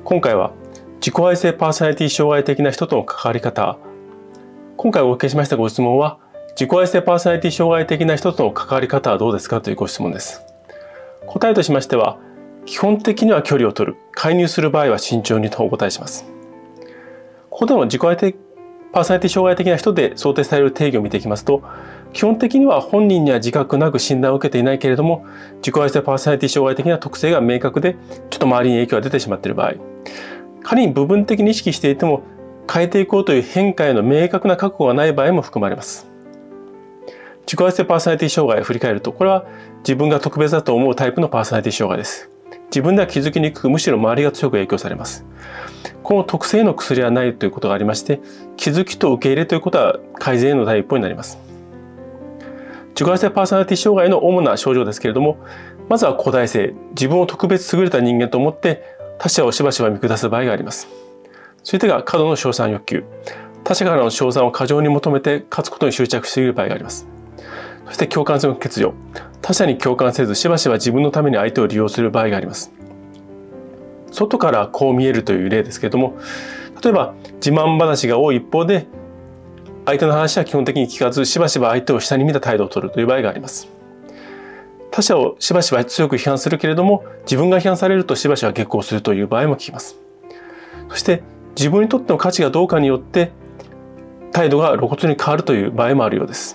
今回は自己愛性パーソナリティ障害的な人との関わり方。今回お受けしましたご質問は、自己愛性パーソナリティ障害的な人との関わり方はどうですかというご質問です。答えとしましては、基本的には距離を取る、介入する場合は慎重にとお答えします。ここでも自己愛性パーソナリティ障害的な人で想定される定義を見ていきますと、基本的には本人には自覚なく診断を受けていないけれども、自己愛性パーソナリティ障害的な特性が明確で、ちょっと周りに影響が出てしまっている場合、仮に部分的に意識していても変えていこうという変化への明確な覚悟がない場合も含まれます。自己愛性パーソナリティ障害を振り返ると、これは自分が特別だと思うタイプのパーソナリティ障害です。自分では気づきにくく、むしろ周りが強く影響されます。この特性の薬はないということがありまして、気づきと受け入れということは改善への第一歩になります。自己愛性パーソナリティ障害の主な症状ですけれども、まずは誇大性、自分を特別優れた人間と思って他者をしばしば見下す場合があります。それでが過度の称賛欲求、他者からの称賛を過剰に求めて勝つことに執着している場合があります。そして共感性の欠如、他者に共感せずしばしば自分のために相手を利用する場合があります。外からこう見えるという例ですけれども、例えば自慢話が多い一方で、相手の話は基本的に聞かず、しばしば相手を下に見た態度を取るという場合があります。他者をしばしば強く批判するけれども、自分が批判されるとしばしば激高するという場合も聞きます。そして自分にとっての価値がどうかによって態度が露骨に変わるという場合もあるようです。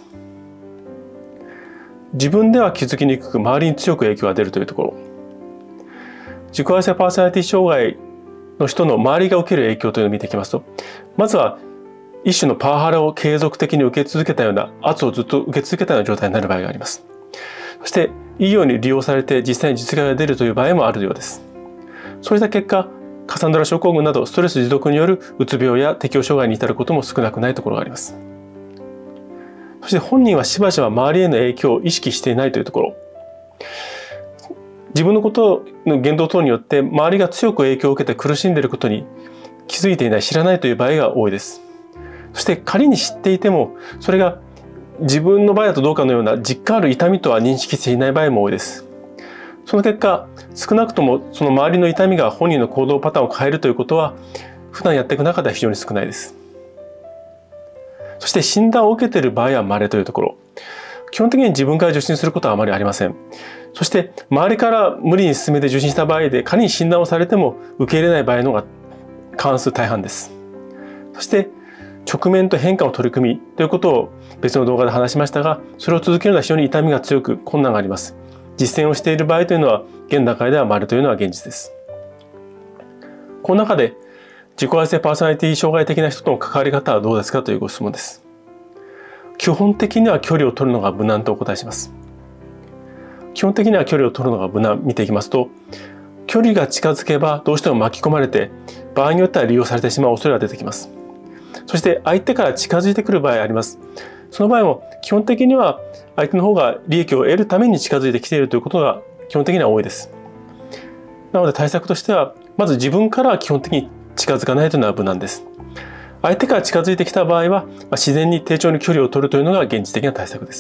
自分では気づきにくく、周りに強く影響が出るというところ。自己愛性パーソナリティ障害の人の周りが受ける影響というのを見ていきますと、まずは一種のパワハラを継続的に受け続けたような、圧をずっと受け続けたような状態になる場合があります。そしていいように利用されて実際に実害が出るという場合もあるようです。そうした結果、カサンドラ症候群などストレス持続によるうつ病や適応障害に至ることも少なくないところがあります。そして本人はしばしば周りへの影響を意識していないというところ。自分のことの言動等によって周りが強く影響を受けて苦しんでいることに気づいていない、知らないという場合が多いです。そして仮に知っていても、それが自分の場合だとどうかのような実感ある痛みとは認識していない場合も多いです。その結果、少なくともその周りの痛みが本人の行動パターンを変えるということは、普段やっていく中では非常に少ないです。そして診断を受けている場合は稀というところ。基本的に自分から受診することはあまりありません。そして周りから無理に勧めて受診した場合で、仮に診断をされても受け入れない場合のが過半数大半です。そして直面と変化を取り組みということを別の動画で話しましたが、それを続けるのは非常に痛みが強く困難があります。実践をしている場合というのは現段階では稀というのは現実です。この中で自己愛性パーソナリティ障害的な人との関わり方はどうですかというご質問です。基本的には距離を取るのが無難とお答えします。基本的には距離を取るのが無難、見ていきますと、距離が近づけばどうしても巻き込まれて、場合によっては利用されてしまう恐れが出てきます。そして相手から近づいてくる場合あります。その場合も基本的には相手の方が利益を得るために近づいてきているということが基本的には多いです。なので対策としては、まず自分からは基本的に近づかないというのは無難です。相手から近づいてきた場合は、自然に丁重に距離を取るというのが現実的な対策です。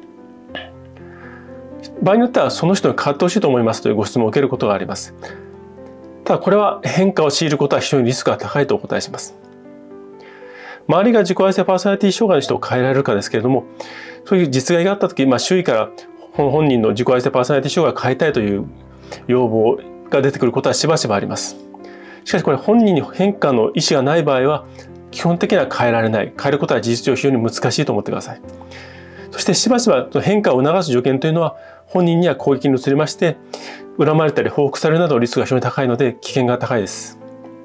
場合によってはその人に変わってほしいと思いますというご質問を受けることがあります。ただこれは変化を強いることは非常にリスクが高いとお答えします。周りが自己愛性パーソナリティ障害の人を変えられるかですけれども、そういう実害があった時、周囲から本人の自己愛性パーソナリティ障害を変えたいという要望が出てくることはしばしばあります。しかしこれ本人に変化の意思がない場合は基本的には変えられない、変えることは事実上非常に難しいと思ってください。そしてしばしば変化を促す条件というのは本人には攻撃に移りまして、恨まれたり報復されるなどのリスクが非常に高いので危険が高いです。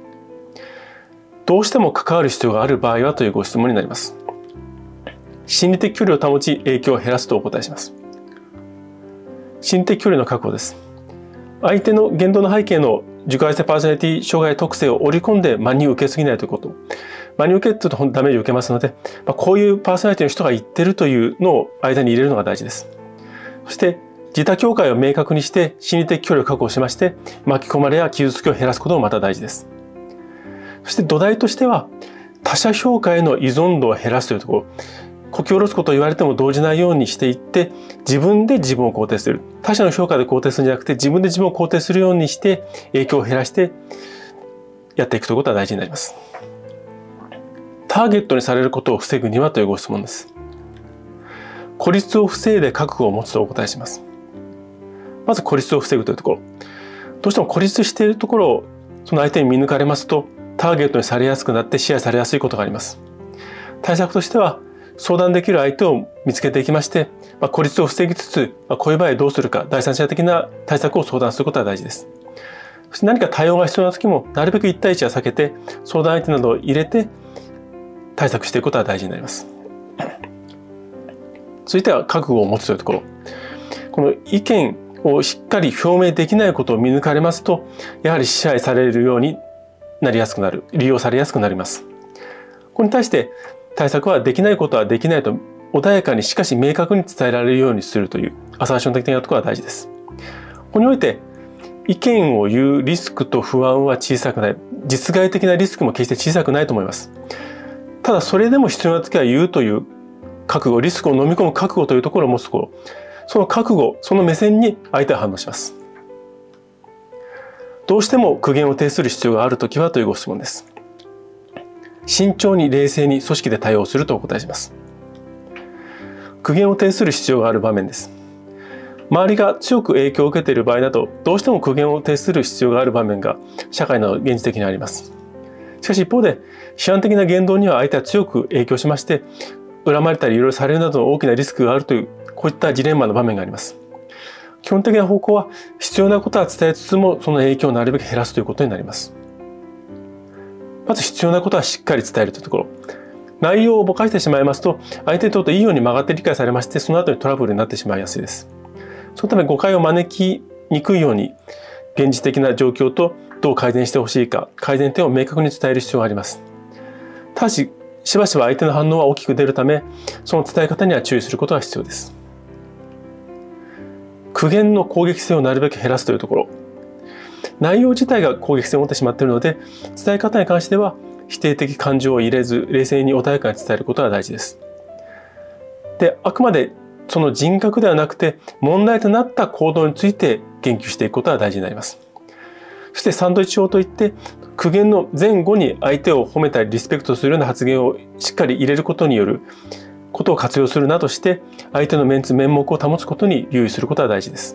どうしても関わる必要がある場合はというご質問になります。心理的距離を保ち影響を減らすとお答えします。心理的距離の確保です。相手の言動の背景の自己愛性パーソナリティ障害特性を織り込んで真に受けすぎないということ。真に受けるとダメージを受けますので、こういうパーソナリティの人が言ってるというのを間に入れるのが大事です。そして自他境界を明確にして心理的距離を確保しまして、巻き込まれや傷つきを減らすこともまた大事です。そして土台としては他者評価への依存度を減らすというところ。こき下ろすことを言われても動じないようにしていって、自分で自分を肯定する。他者の評価で肯定するんじゃなくて、自分で自分を肯定するようにして影響を減らして、 やっていくということが大事になります。ターゲットにされることを防ぐにはというご質問です。孤立を防いで覚悟を持つとお答えします。まず孤立を防ぐというところ。どうしても孤立しているところをその相手に見抜かれますと、ターゲットにされやすくなって支配されやすいことがあります。対策としては、相談できる相手を見つけていきまして、孤立を防ぎつつ、こういう場合どうするか、第三者的な対策を相談することが大事です。そして何か対応が必要な時も、なるべく1対1は避けて、相談相手などを入れて対策していくことが大事になります。続いては覚悟を持つというところ。この意見をしっかり表明できないことを見抜かれますと、やはり支配されるようになりやすくなる、利用されやすくなります。これに対して対策はできないことはできないと穏やかにしかし明確に伝えられるようにするというアサーション的なところが大事です。ここにおいて意見を言うリスクと不安は小さくない、実害的なリスクも決して小さくないと思います。ただそれでも必要な時は言うという覚悟、リスクを飲み込む覚悟というところを持つところ、その覚悟、その目線に相手は反応します。どうしても苦言を呈する必要があるときはというご質問です。慎重に冷静に組織で対応するとお答えします。苦言を呈する必要がある場面です。周りが強く影響を受けている場合など、どうしても苦言を呈する必要がある場面が社会など現実的にあります。しかし一方で、批判的な言動には相手は強く影響しまして、恨まれたりいろいろされるなどの大きなリスクがあるという、こういったジレンマの場面があります。基本的な方向は必要なことは伝えつつも、その影響をなるべく減らすということになります。まず必要なことはしっかり伝えるというところ。内容をぼかしてしまいますと、相手にとっていいように曲がって理解されまして、その後にトラブルになってしまいやすいです。そのため誤解を招きにくいように、現実的な状況とどう改善してほしいか、改善点を明確に伝える必要があります。ただし、しばしば相手の反応は大きく出るため、その伝え方には注意することが必要です。苦言の攻撃性をなるべく減らすというところ。内容自体が攻撃性を持ってしまっているので、伝え方に関しては否定的感情を入れず、冷静に穏やかに伝えることが大事です。で、あくまでその人格ではなくて、問題となった行動について言及していくことが大事になります。そしてサンドイッチ法といって、苦言の前後に相手を褒めたりリスペクトするような発言をしっかり入れることによることを活用するなどして、相手のメンツ面目を保つことに留意することが大事です。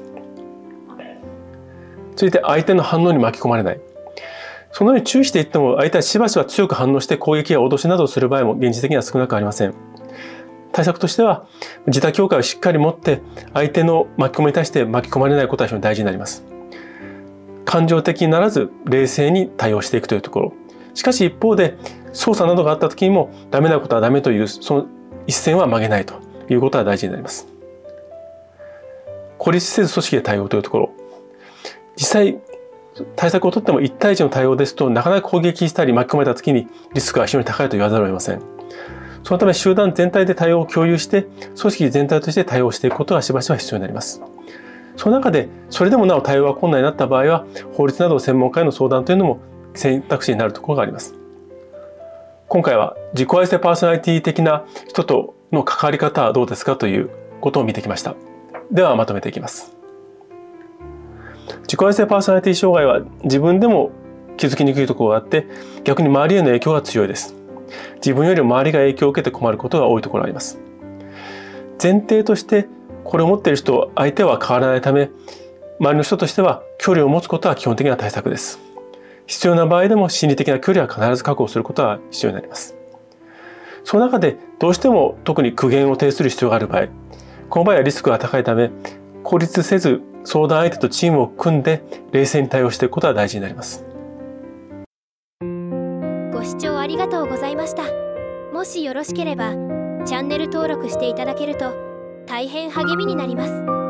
続いて相手の反応に巻き込まれない。そのように注意していっても、相手はしばしば強く反応して攻撃や脅しなどをする場合も現実的には少なくありません。対策としては、自他境界をしっかり持って、相手の巻き込みに対して巻き込まれないことは非常に大事になります。感情的にならず、冷静に対応していくというところ。しかし一方で、操作などがあった時にも、ダメなことはダメという、その一線は曲げないということが大事になります。孤立せず組織で対応というところ。実際、対策を取っても1対1の対応ですと、なかなか攻撃したり巻き込まれた時にリスクが非常に高いと言わざるを得ません。そのため集団全体で対応を共有して、組織全体として対応していくことがしばしば必要になります。その中で、それでもなお対応が困難になった場合は、法律など専門家への相談というのも選択肢になるところがあります。今回は自己愛性パーソナリティ的な人との関わり方はどうですかということを見てきました。ではまとめていきます。自己愛性パーソナリティ障害は自分でも気づきにくいところがあって、逆に周りへの影響が強いです。自分よりも周りが影響を受けて困ることが多いところがあります。前提としてこれを持っている人、相手は変わらないため、周りの人としては距離を持つことは基本的な対策です。必要な場合でも心理的な距離は必ず確保することが必要になります。その中でどうしても特に苦言を呈する必要がある場合、この場合はリスクが高いため、孤立せず相談相手とチームを組んで冷静に対応していくことが大事になります。 ご視聴ありがとうございました。もしよろしければチャンネル登録していただけると大変励みになります。